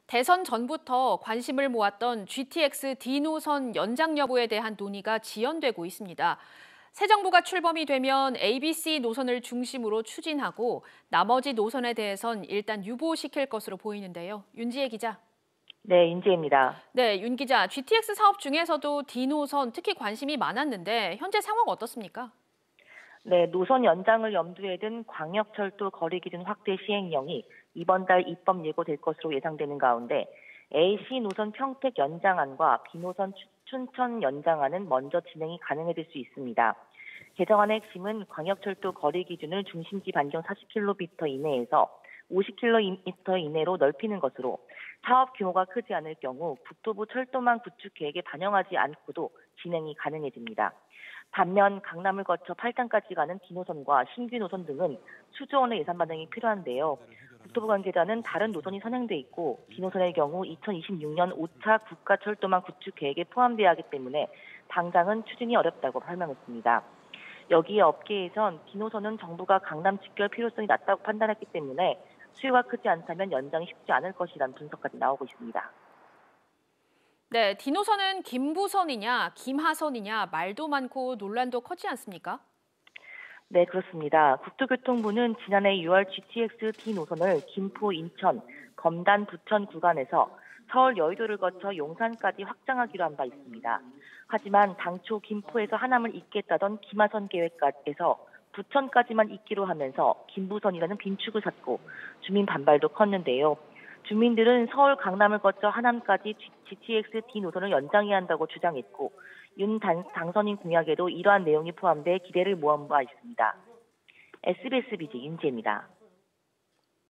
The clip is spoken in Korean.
대선 전부터 관심을 모았던 GTX D 노선 연장 여부에 대한 논의가 지연되고 있습니다. 새 정부가 출범이 되면 ABC 노선을 중심으로 추진하고 나머지 노선에 대해선 일단 유보시킬 것으로 보이는데요. 윤지혜 기자. 네, 윤지혜입니다. 네, 윤 기자. GTX 사업 중에서도 D 노선 특히 관심이 많았는데 현재 상황 어떻습니까? 네, 노선 연장을 염두에 둔 광역철도 거리 기준 확대 시행령이 이번 달 입법 예고될 것으로 예상되는 가운데 AC 노선 평택 연장안과 B노선 춘천 연장안은 먼저 진행이 가능해질 수 있습니다. 개정안의 핵심은 광역철도 거리 기준을 중심지 반경 40km 이내에서 50km 이내로 넓히는 것으로 사업 규모가 크지 않을 경우 국토부 철도망 구축 계획에 반영하지 않고도 진행이 가능해집니다. 반면 강남을 거쳐 팔당까지 가는 B노선과 신규 노선 등은 수조 원의 예산 반영이 필요한데요. 국토부 관계자는 다른 노선이 선행돼 있고 B노선의 경우 2026년 5차 국가철도망 구축 계획에 포함돼야 하기 때문에 당장은 추진이 어렵다고 설명했습니다. 여기에 업계에선 B노선은 정부가 강남 직결 필요성이 낮다고 판단했기 때문에 수요가 크지 않다면 연장이 쉽지 않을 것이라는 분석까지 나오고 있습니다. 네, D 노선은 김부선이냐 김하선이냐 말도 많고 논란도 커지 않습니까? 네, 그렇습니다. 국토교통부는 지난해 6월 GTX D 노선을 김포, 인천, 검단, 부천 구간에서 서울 여의도를 거쳐 용산까지 확장하기로 한 바 있습니다. 하지만 당초 김포에서 하남을 잇겠다던 김하선 계획에서 부천까지만 잇기로 하면서 김부선이라는 빈축을 샀고 주민 반발도 컸는데요. 주민들은 서울 강남을 거쳐 하남까지 GTX D 노선을 연장해야 한다고 주장했고 윤 당선인 공약에도 이러한 내용이 포함돼 기대를 모은 바 있습니다. SBS BJ 윤지혜입니다.